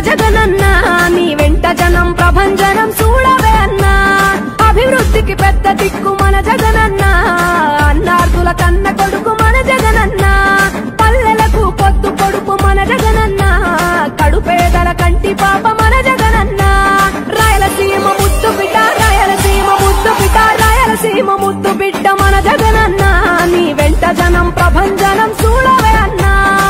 జగనన్న నీ వెంట జనం ప్రభంజనం చూడవే అన్నా అభివృద్ధికి పెద్ద దిక్కు మన జగనన్న అన్నార్థుల కన్న కొడుకు మన జగనన్న పల్లెలకు పొద్దు కొడుకు మన జగనన్న కడుపేదల కంటి పాప మన జగనన్న రాయలసీమ ముద్దు బిడ్డ రాయలసీమ ముద్దు బిడ్డ రాయలసీమ ముద్దు బిడ్డ మన జగనన్న నీ వెంట జనం ప్రభంజనం చూడవే అన్నా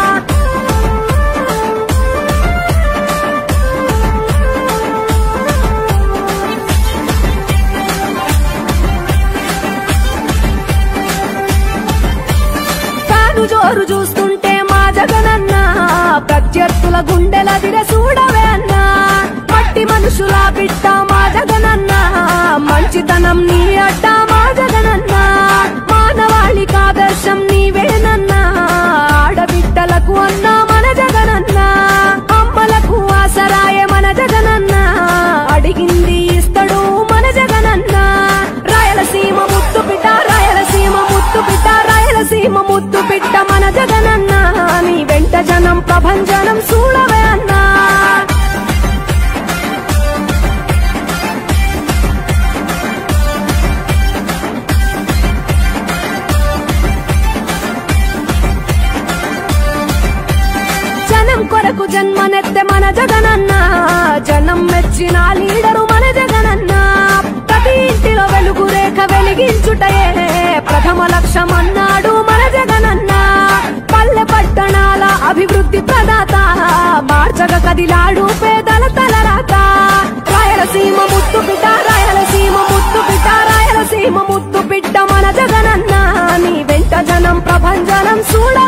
జోరు చూస్తుంటే మా జగనన్న ప్రత్యర్థుల గుండెల దిర చూడవే అన్నా మట్టి మనుషుల బిడ్డ మా జగనన్న మంచితనం నీ అడ్డ మా జగనన్న మానవాళికి ఆదర్శం నీవేనన్నా ఆడబిడ్డలకు అన్నా మన జగనన్న అమ్మలకు ఆసరాయ మన జగనన్న అడిగింది ఇస్తడు మన జగనన్న రాయలసీమ ముద్దు బిడ్డ రాయలసీమ ముద్దు బిడ్డ రాయలసీమ ముద్దు బిడ్డ మన జగనన్న నీ వెంట జనం ప్రభంజనం చూడవే అన్నా జనం కొరకు జన్మనెత్తే మన జగనన్న జనం మెచ్చిన లీడరు మన జగనన్న ప్రతి ఇంటిలో వెలుగు రేఖ వెలిగించుటయే ప్రథమ లక్ష్యం అన్నాడు మన జగనన్న పల్లె పట్టణాల అభివృద్ధి ప్రదాత మార్చగ కదిలాడు పేదల తలరాత రాయలసీమ ముద్దు బిడ్డ రాయలసీమ ముద్దు బిడ్డ రాయలసీమ ముద్దు బిడ్డ మన జగనన్న నీ వెంట జనం ప్రభంజనం చూడ